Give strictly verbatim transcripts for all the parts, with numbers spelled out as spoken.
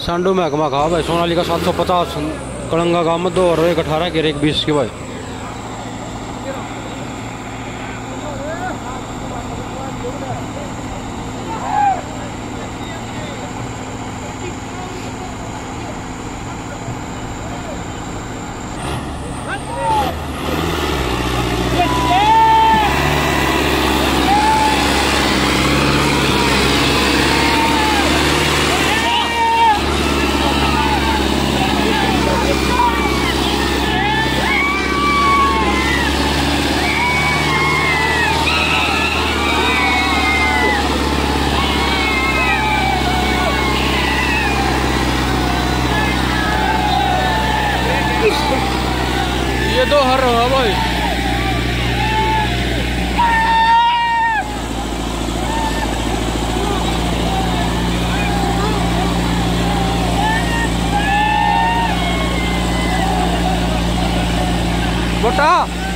सांडू महकमा खा भाई सोनाली का सात सौ पचास कलंगा का मत दो और एक अठारह के एक बीस के भाई। ये तो हर रहा भाई। बोटा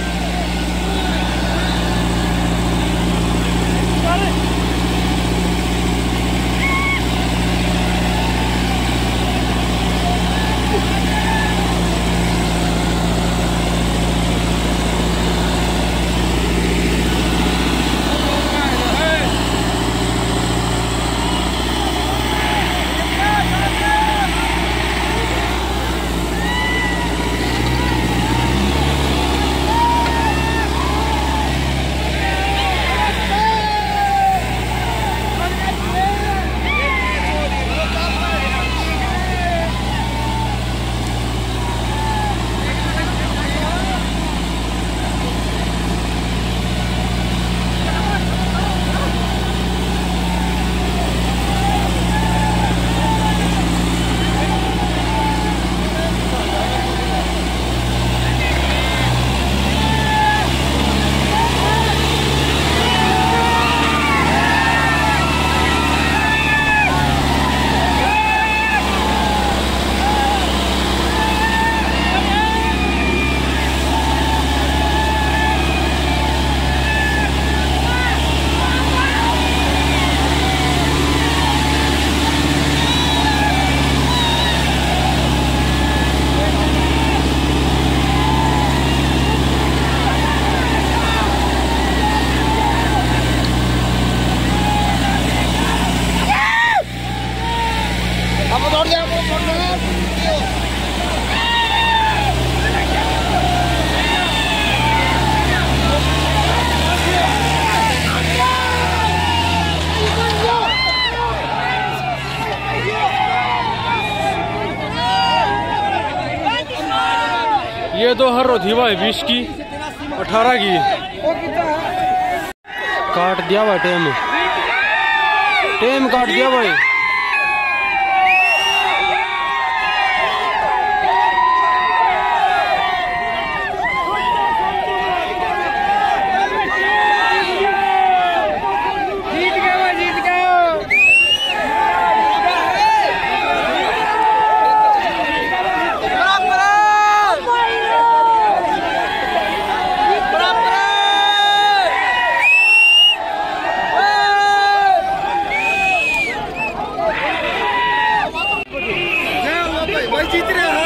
ये तो हर थी भाई बीस की अठारह की काट दिया भाई टेम टेम काट दिया भाई। जीत रहे